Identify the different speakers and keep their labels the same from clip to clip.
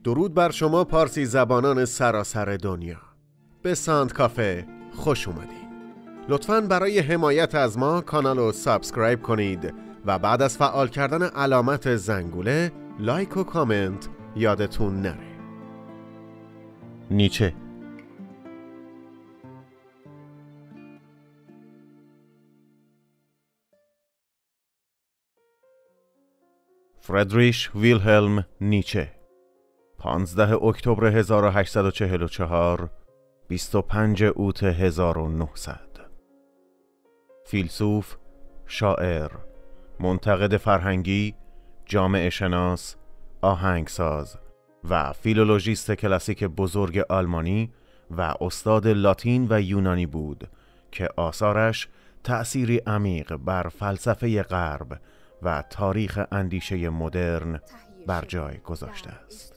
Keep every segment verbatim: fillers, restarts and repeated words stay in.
Speaker 1: درود بر شما پارسی زبانان سراسر دنیا. به ساند کافه خوش اومدین. لطفاً برای حمایت از ما کانال رو سابسکرایب کنید و بعد از فعال کردن علامت زنگوله لایک و کامنت یادتون نره. نیچه. فردریش ویلهلم نیچه، پانزده اکتبر هزار و هشتصد و چهل و چهار، بیست و پنج اوت هزار و نهصد. فیلسوف، شاعر، منتقد فرهنگی، جامعه شناس، آهنگساز و فیلولوژیست کلاسیک بزرگ آلمانی و استاد لاتین و یونانی بود که آثارش تأثیری عمیق بر فلسفه غرب و تاریخ اندیشه مدرن بر جای گذاشته است.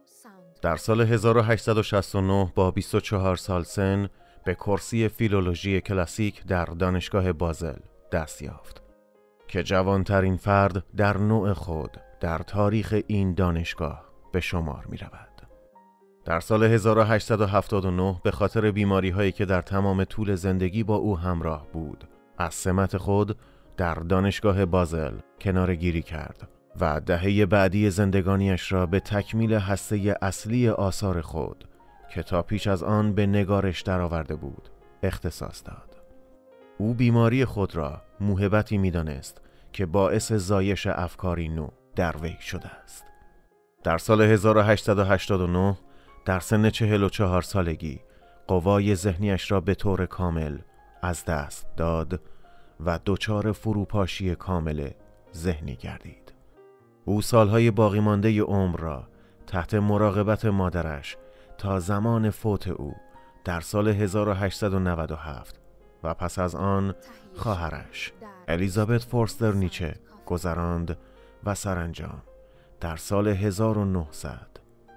Speaker 1: در سال هزار و هشتصد و شصت و نه با بیست و چهار سال سن به کرسی فیلولوژی کلاسیک در دانشگاه بازل دست یافت که جوانترین فرد در نوع خود در تاریخ این دانشگاه به شمار می رود. در سال هزار و هشتصد و هفتاد و نه به خاطر بیماری هایی که در تمام طول زندگی با او همراه بود از سمت خود در دانشگاه بازل کناره‌گیری کرد و دهه بعدی زندگانیش را به تکمیل هسته اصلی آثار خود که تا پیش از آن به نگارش درآورده بود اختصاص داد. او بیماری خود را موهبتی می‌دانست که باعث زایش افکاری نو در وی شده است. در سال هزار و هشتصد و هشتاد و نه در سن چهل و چهار سالگی قوای ذهنیش را به طور کامل از دست داد و دچار فروپاشی کامل ذهنی گردید. او سالهای باقی مانده عمر را تحت مراقبت مادرش تا زمان فوت او در سال هزار و هشتصد و نود و هفت و پس از آن خواهرش الیزابت فورستر نیچه گذراند و سرانجام در سال هزار و نهصد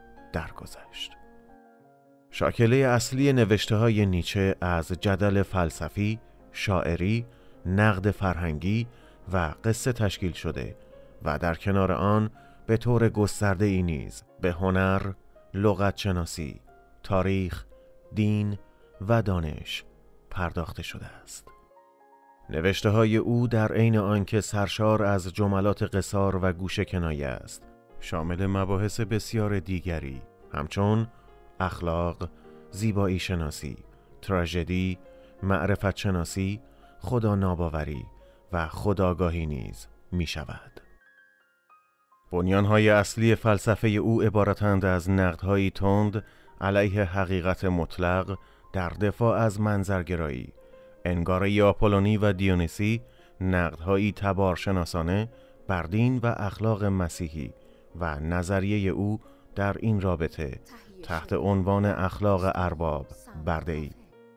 Speaker 1: درگذشت. شاکله اصلی نوشته‌های نیچه از جدل فلسفی، شاعری، نقد فرهنگی و قصه تشکیل شده و در کنار آن به طور گسترده ای نیز به هنر، لغت شناسی، تاریخ، دین و دانش پرداخته شده است. نوشته های او در عین آنکه سرشار از جملات قصار و گوشه کنایه است، شامل مباحث بسیار دیگری همچون اخلاق، زیبایی شناسی، تراژدی، معرفت شناسی، خدا ناباوری و خودآگاهی نیز می شود. بنیانهای اصلی فلسفه او عبارتند از نقدهایی تند علیه حقیقت مطلق در دفاع از منظرگرایی، انگاره آپولونی و دیونیسی، نقدهایی تبارشناسانه بر دین و اخلاق مسیحی و نظریه او در این رابطه تحت عنوان اخلاق ارباب برده‌ای.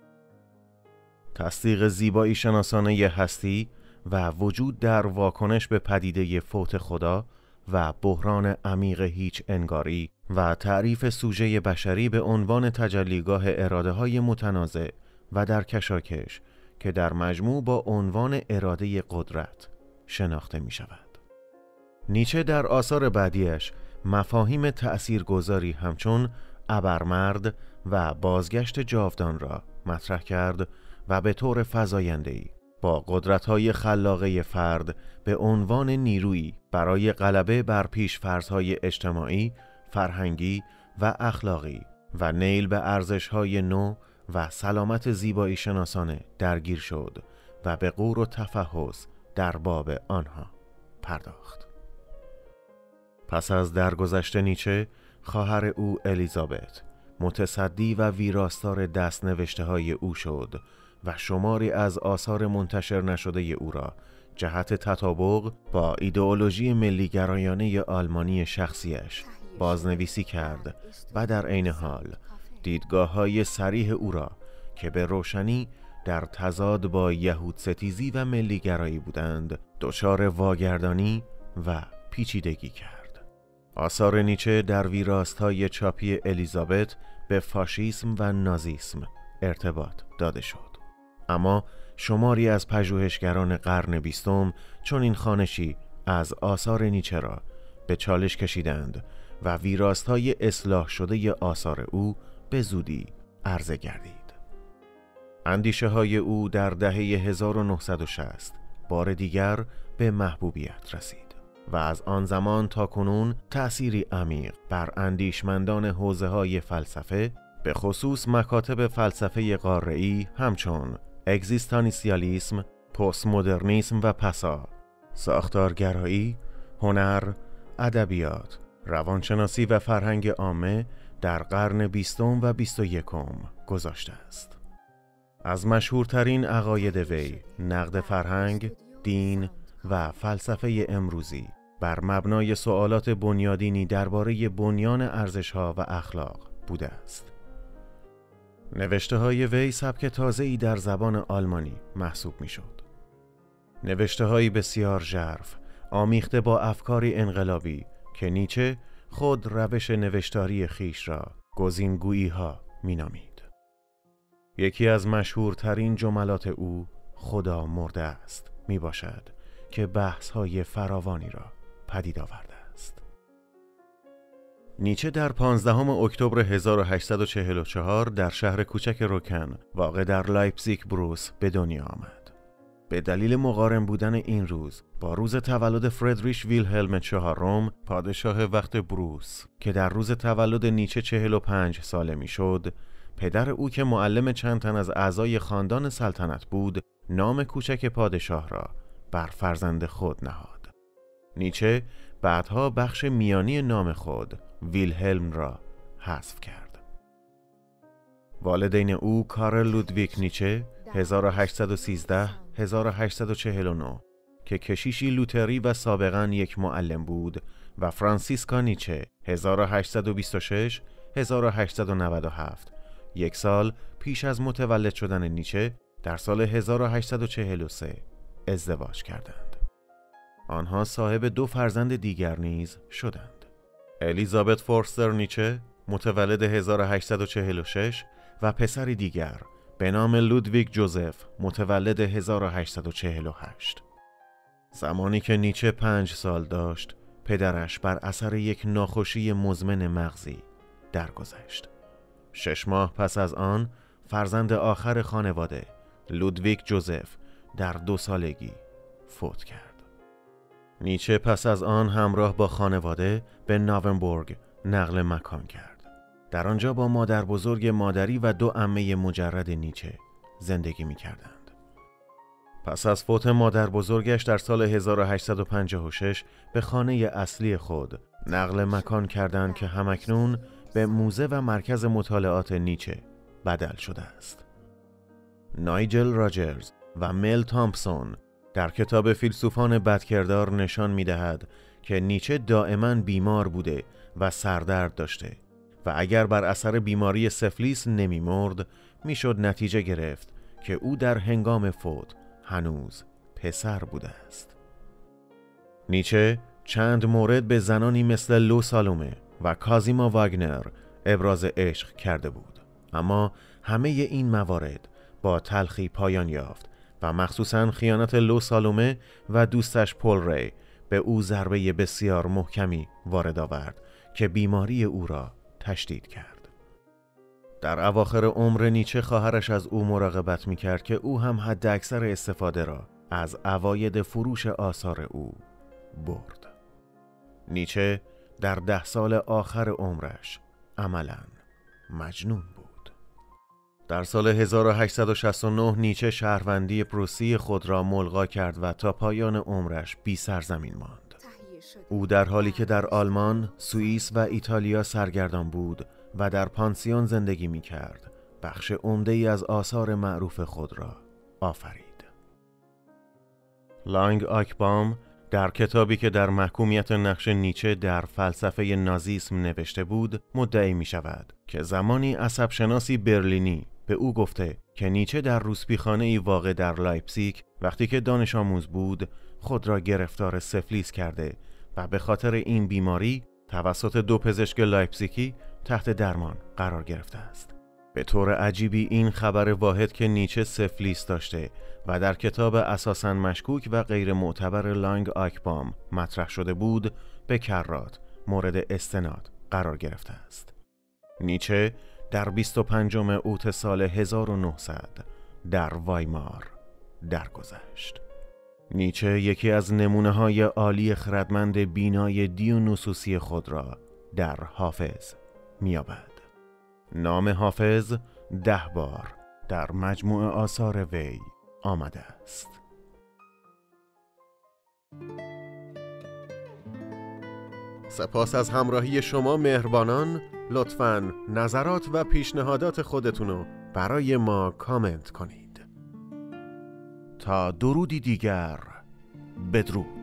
Speaker 1: تصدیق زیبایی شناسانه هستی و وجود در واکنش به پدیده فوت خدا و بحران عمیق هیچ انگاری و تعریف سوژه بشری به عنوان تجلیگاه اراده های متنازع و در کشاکش که در مجموع با عنوان اراده قدرت شناخته می شود. نیچه در آثار بعدیش مفاهیم تأثیرگذاری همچون ابرمرد و بازگشت جاودان را مطرح کرد و به طور فزاینده‌ای با قدرت‌های خلاقه فرد به عنوان نیرویی برای غلبه بر پیش‌فرض‌های اجتماعی، فرهنگی و اخلاقی و نیل به ارزش‌های نو و سلامت زیبایی شناسانه درگیر شد و به غور و تفحص در باب آنها پرداخت. پس از درگذشت نیچه، خواهر او الیزابت متصدی و ویراستار دست نوشته های او شد و شماری از آثار منتشر نشده او را جهت تطابق با ایدئولوژی ملیگرایانه آلمانی شخصیش بازنویسی کرد و در عین حال دیدگاه‌های صریح او را که به روشنی در تضاد با یهود ستیزی و ملیگرایی بودند دچار واگردانی و پیچیدگی کرد. آثار نیچه در ویراست‌های چاپی الیزابت به فاشیسم و نازیسم ارتباط داده شد. اما شماری از پژوهشگران قرن بیستم چون این خوانشی از آثار نیچه را به چالش کشیدند و ویراست‌های اصلاح شده آثار او به زودی عرضه گردید. اندیشه های او در دهه هزار و نهصد و شصت بار دیگر به محبوبیت رسید و از آن زمان تا کنون تأثیری عمیق بر اندیشمندان حوزه‌های فلسفه، به خصوص مکاتب فلسفه قاره‌ای همچون اگزیستانسیالیسم، پست مدرنیسم و پسا، ساختارگرایی، هنر، ادبیات، روانشناسی و فرهنگ عامه در قرن بیستم و بیست و یکم گذاشته است. از مشهورترین عقاید وی، نقد فرهنگ، دین و فلسفه امروزی بر مبنای سوالات بنیادینی درباره بنیان ارزش‌ها و اخلاق بوده است. نوشته‌های وی سبک تازه‌ای در زبان آلمانی محسوب می‌شد. نوشته‌هایی بسیار ژرف، آمیخته با افکاری انقلابی که نیچه خود روش نوشتاری خیش را گزینگویی‌ها می‌نامید. یکی از مشهورترین جملات او خدا مرده است می باشد که بحث‌های فراوانی را پدید آورده است. نیچه در پانزدهم اکتبر هزار و هشتصد و چهل و چهار در شهر کوچک روکن واقع در لایپزیگ بروس به دنیا آمد. به دلیل مقارن بودن این روز با روز تولد فردریش ویلهلم چهارم پادشاه وقت بروس که در روز تولد نیچه چهل و پنج ساله می شد، پدر او که معلم چند تن از اعضای خاندان سلطنت بود، نام کوچک پادشاه را بر فرزند خود نهاد. نیچه بعدها بخش میانی نام خود ویلهلم را حذف کرد. والدین او کارل لودویک نیچه هزار و هشتصد و سیزده تا هزار و هشتصد و چهل و نه که کشیشی لوتری و سابقاً یک معلم بود و فرانسیسکا نیچه هزار و هشتصد و بیست و شش تا هزار و هشتصد و نود و هفت، یک سال پیش از متولد شدن نیچه در سال هزار و هشتصد و چهل و سه ازدواج کردند. آنها صاحب دو فرزند دیگر نیز شدند. الیزابت فورستر نیچه متولد هزار و هشتصد و چهل و شش و پسری دیگر به نام لودویگ جوزف متولد هزار و هشتصد و چهل و هشت. زمانی که نیچه پنج سال داشت، پدرش بر اثر یک ناخوشی مزمن مغزی درگذشت. شش ماه پس از آن، فرزند آخر خانواده لودویگ جوزف در دو سالگی فوت کرد. نیچه پس از آن همراه با خانواده به ناونبورگ نقل مکان کرد. در آنجا با مادر بزرگ مادری و دو عمه مجرد نیچه زندگی می کردند. پس از فوت مادر بزرگش در سال هزار و هشتصد و پنجاه و شش به خانه اصلی خود نقل مکان کردند که همکنون به موزه و مرکز مطالعات نیچه بدل شده است. نایجل راجرز و مل تامپسون در کتاب فیلسوفان بدکردار نشان می دهد که نیچه دائما بیمار بوده و سردرد داشته و اگر بر اثر بیماری سفلیس نمی مرد می شد نتیجه گرفت که او در هنگام فوت هنوز پسر بوده است. نیچه چند مورد به زنانی مثل لو سالومه و کازیما واگنر ابراز عشق کرده بود، اما همه این موارد با تلخی پایان یافت و مخصوصاً خیانت لو سالومه و دوستش پول ری به او ضربه بسیار محکمی وارد آورد که بیماری او را تشدید کرد. در اواخر عمر نیچه خواهرش از او مراقبت می‌کرد که او هم حد اکثر استفاده را از عواید فروش آثار او برد. نیچه در ده سال آخر عمرش عملاً مجنون بود. در سال هزار و هشتصد و شصت و نه نیچه شهروندی پروسی خود را ملغا کرد و تا پایان عمرش بی سرزمین ماند. او در حالی که در آلمان، سوئیس و ایتالیا سرگردان بود و در پانسیون زندگی می کرد، بخش عمده‌ای از آثار معروف خود را آفرید. لانگ آکبام در کتابی که در محکومیت نقش نیچه در فلسفه نازیسم نوشته بود، مدعی می شود که زمانی عصبشناسی برلینی به او گفته که نیچه در روسپیخانه‌ای واقع در لایپزیگ وقتی که دانش آموز بود خود را گرفتار سفلیس کرده و به خاطر این بیماری توسط دو پزشک لایپزیگی تحت درمان قرار گرفته است. به طور عجیبی این خبر واحد که نیچه سفلیس داشته و در کتاب اساساً مشکوک و غیر معتبر لانگ آکبام مطرح شده بود، به کرات مورد استناد قرار گرفته است. نیچه در بیست و پنجم اوت سال هزار و نهصد در وایمار درگذشت. نیچه یکی از نمونه‌های عالی خردمند بینای دیونوسوسی خود را در حافظ می‌یابد. نام حافظ ده بار در مجموع آثار وی آمده است. سپاس از همراهی شما مهربانان. لطفاً نظرات و پیشنهادات خودتونو برای ما کامنت کنید. تا درودی دیگر، بدرود.